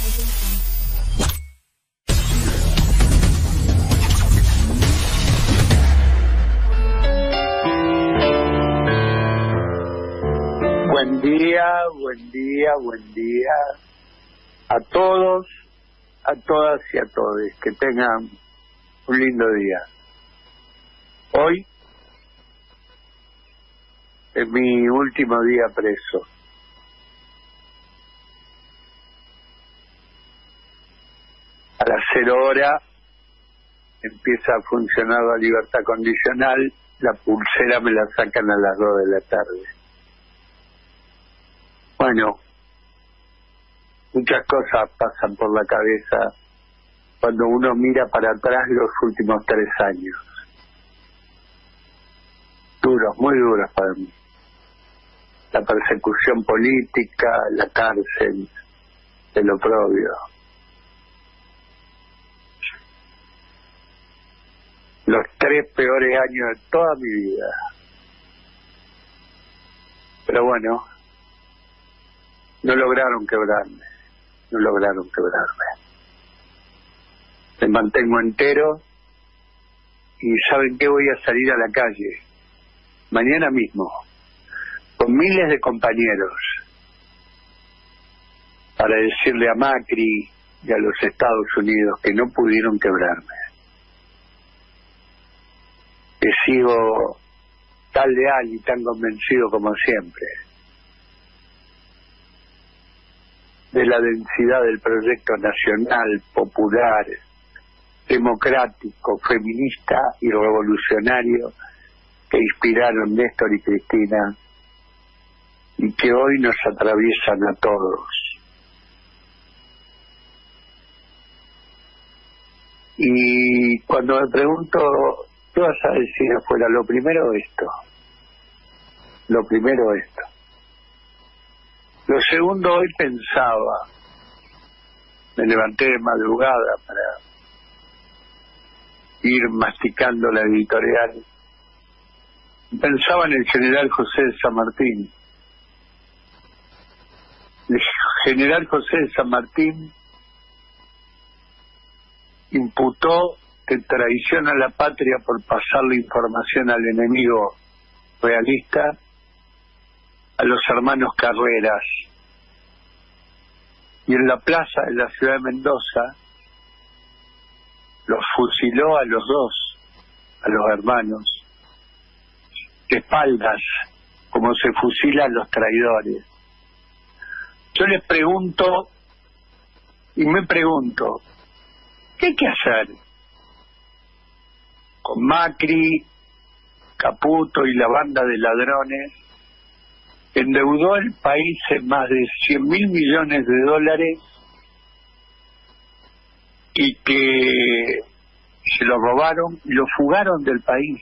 Buen día, buen día, buen día a todos, a todas y a todos. Que tengan un lindo día. Hoy es mi último día preso. A las 0 horas empieza a funcionar la libertad condicional. La pulsera me la sacan a las 2 de la tarde. Bueno, muchas cosas pasan por la cabeza cuando uno mira para atrás los últimos 3 años. Duros, muy duros para mí. La persecución política, la cárcel, el oprobio. Los 3 peores años de toda mi vida. Pero bueno, no lograron quebrarme. Me mantengo entero y ¿saben qué? Voy a salir a la calle mañana mismo con miles de compañeros para decirle a Macri y a los Estados Unidos que no pudieron quebrarme, que sigo tan leal y tan convencido como siempre de la densidad del proyecto nacional, popular, democrático, feminista y revolucionario que inspiraron Néstor y Cristina y que hoy nos atraviesan a todos. Y cuando me pregunto, ¿qué vas a decir afuera? Lo primero esto. Lo segundo, hoy pensaba, me levanté de madrugada para ir masticando la editorial, pensaba en el general José de San Martín. El general José de San Martín imputó de traición a la patria por pasar la información al enemigo realista a los hermanos Carreras, y en la plaza de la ciudad de Mendoza los fusiló a los dos, a los hermanos, de espaldas, como se fusilan los traidores. Yo les pregunto, y me pregunto, ¿qué hay que hacer con Macri, Caputo y la banda de ladrones que endeudó el país en más de 100.000 millones de dólares y que se lo robaron y lo fugaron del país?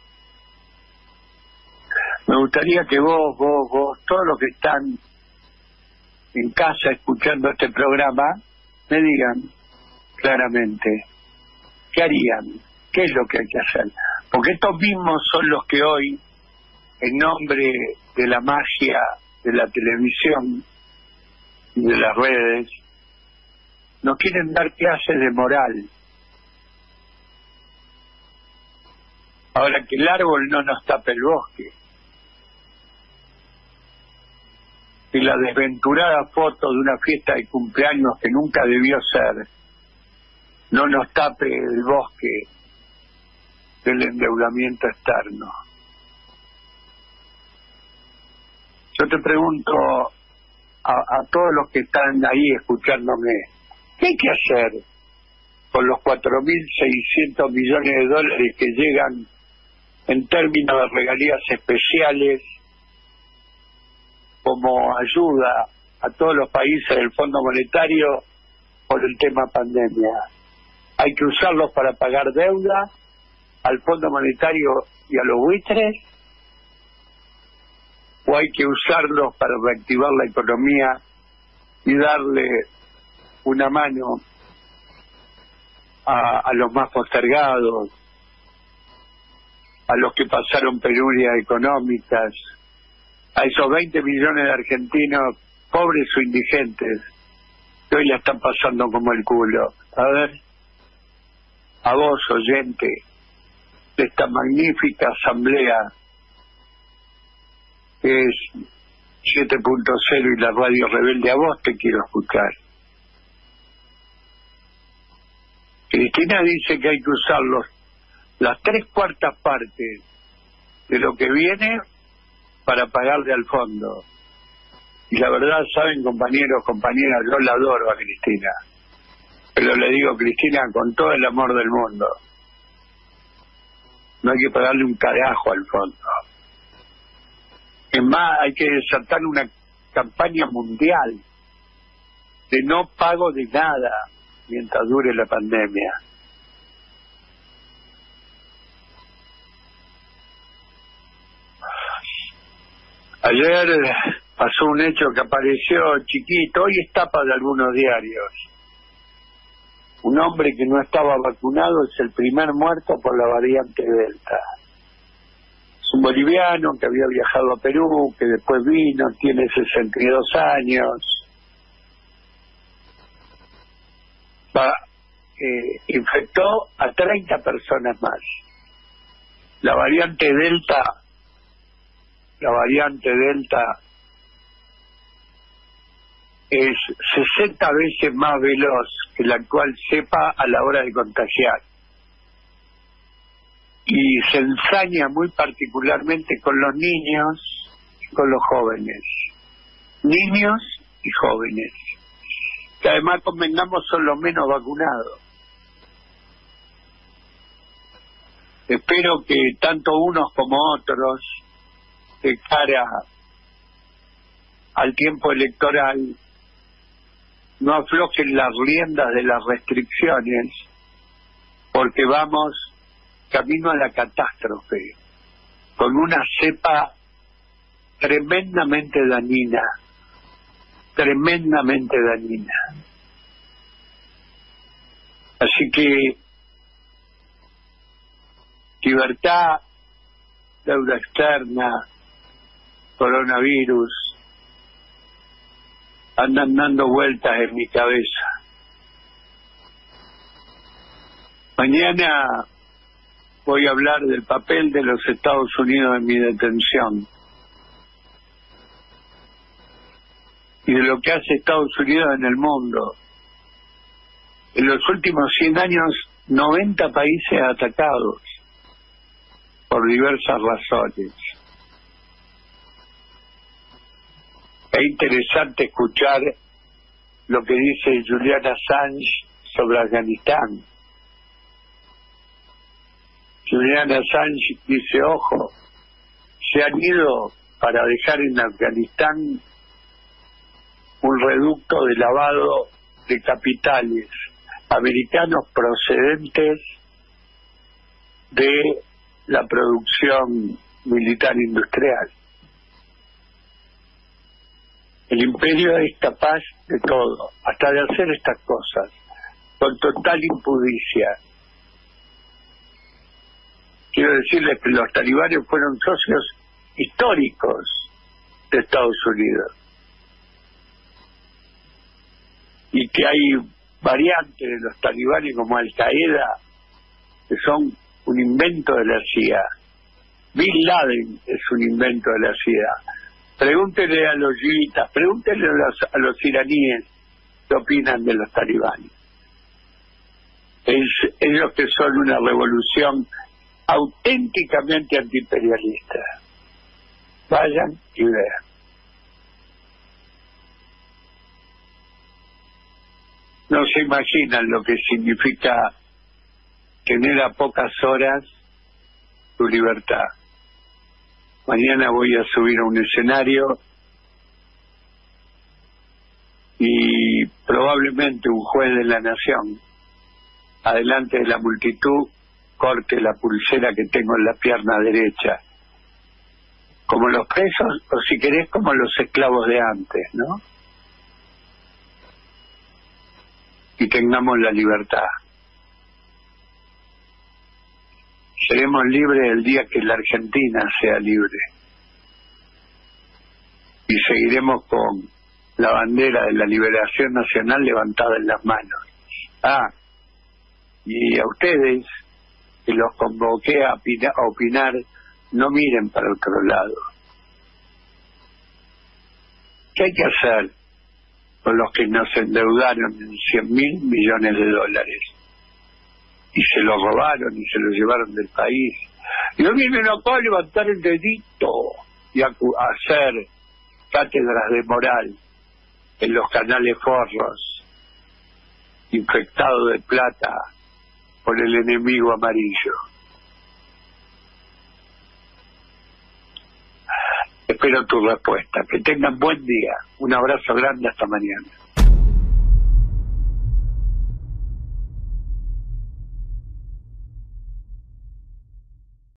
Me gustaría que vos, todos los que están en casa escuchando este programa, me digan claramente, ¿qué harían? ¿Qué es lo que hay que hacer? Porque estos mismos son los que hoy, en nombre de la magia de la televisión y de las redes, nos quieren dar clases de moral. Ahora, que el árbol no nos tape el bosque, y la desventurada foto de una fiesta de cumpleaños que nunca debió ser no nos tape el bosque del endeudamiento externo. Yo te pregunto a todos los que están ahí escuchándome, ¿qué hay que hacer con los 4.600 millones de dólares que llegan en términos de regalías especiales como ayuda a todos los países del Fondo Monetario por el tema pandemia? ¿Hay que usarlos para pagar deuda al Fondo Monetario y a los buitres? ¿O hay que usarlos para reactivar la economía y darle una mano a los más postergados, a los que pasaron penurias económicas, a esos 20 millones de argentinos pobres o indigentes que hoy la están pasando como el culo. A ver, a vos, oyente de esta magnífica asamblea que es 7.0 y la radio rebelde, a vos te quiero escuchar. Cristina dice que hay que usar las 3/4 partes de lo que viene para pagarle al fondo. Y la verdad, saben, compañeros, compañeras, yo la adoro a Cristina. Pero le digo, Cristina, con todo el amor del mundo, no hay que pagarle un carajo al fondo. Es más, hay que desatar una campaña mundial de no pago de nada mientras dure la pandemia. Ayer pasó un hecho que apareció chiquito, hoy es tapa de algunos diarios. Un hombre que no estaba vacunado es el primer muerto por la variante Delta. Es un boliviano que había viajado a Perú, que después vino, tiene 62 años. Infectó a 30 personas más. La variante Delta es 60 veces más veloz que la actual cepa a la hora de contagiar. Y se ensaña muy particularmente con los niños y con los jóvenes. Niños y jóvenes, que además, convengamos, son los menos vacunados. Espero que tanto unos como otros, de cara al tiempo electoral, no aflojen las riendas de las restricciones, porque vamos camino a la catástrofe, con una cepa tremendamente dañina. Así que libertad, deuda externa, coronavirus, andan dando vueltas en mi cabeza. Mañana voy a hablar del papel de los Estados Unidos en mi detención y de lo que hace Estados Unidos en el mundo. En los últimos 100 años, 90 países atacados por diversas razones. Es interesante escuchar lo que dice Julian Assange sobre Afganistán. Julian Assange dice, ojo, se han ido para dejar en Afganistán un reducto de lavado de capitales americanos procedentes de la producción militar industrial. El imperio es capaz de todo, hasta de hacer estas cosas, con total impudicia. Quiero decirles que los talibanes fueron socios históricos de Estados Unidos. Y que hay variantes de los talibanes como Al-Qaeda, que son un invento de la CIA. Bin Laden es un invento de la CIA. Pregúntenle a los yiitas, pregúntenle a los iraníes qué opinan de los talibanes. Ellos que son una revolución auténticamente antiimperialista. Vayan y vean. No se imaginan lo que significa tener a pocas horas tu libertad. Mañana voy a subir a un escenario y probablemente un juez de la nación, adelante de la multitud, corte la pulsera que tengo en la pierna derecha, como los presos, o si querés, como los esclavos de antes, ¿no? Y tengamos la libertad. Seremos libres el día que la Argentina sea libre. Y seguiremos con la bandera de la liberación nacional levantada en las manos. Y a ustedes, que los convoqué a opinar, no miren para otro lado. ¿Qué hay que hacer con los que nos endeudaron en 100.000 millones de dólares? Y se lo robaron y se lo llevaron del país. Y no vienen acá a levantar el dedito y a hacer cátedras de moral en los canales forros, infectados de plata por el enemigo amarillo. Espero tu respuesta. Que tengan buen día. Un abrazo grande, hasta mañana.